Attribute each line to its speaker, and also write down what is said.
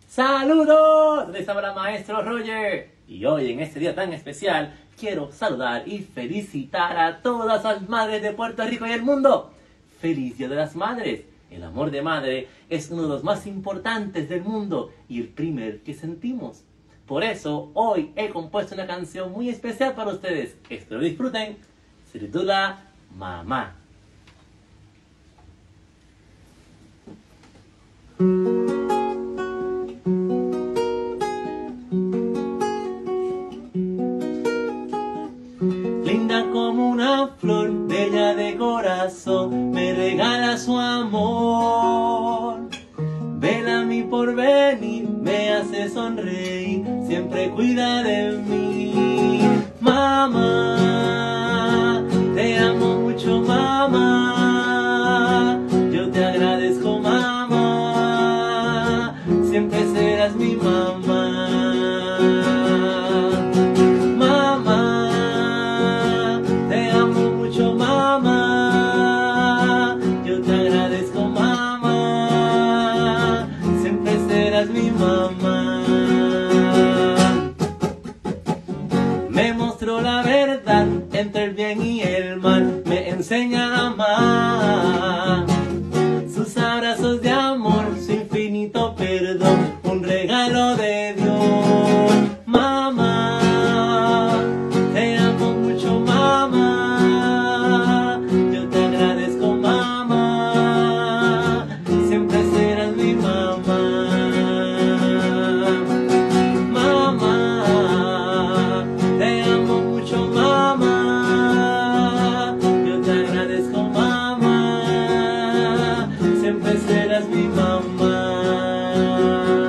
Speaker 1: ¡Saludos! Les habla Maestro Roger. Y hoy, en este día tan especial, quiero saludar y felicitar a todas las madres de Puerto Rico y el mundo. ¡Feliz Día de las Madres! El amor de madre es uno de los más importantes del mundo y el primer que sentimos. Por eso, hoy he compuesto una canción muy especial para ustedes. Espero disfruten. Se titula Mamá. Linda como una flor, bella de corazón, me regala su amor. Vela mi porvenir, me hace sonreír, siempre cuida de mí. Mamá, te amo mucho, mamá. Yo te agradezco, mamá. Siempre serás mi mamá. Mamá, te amo mucho, mamá. Yo te agradezco, mamá. Siempre serás mi mamá. Me mostró la verdad entre el bien y el mal. Me enseña a amar. Sus abrazos de amor, su infinito perdón, un regalo de Dios. Mamá, te amo mucho, mamá. Yo te agradezco, mamá. Siempre serás mi mamá. Mamá, te amo mucho, mamá. Yo te agradezco, mamá. Siempre serás mi mamá.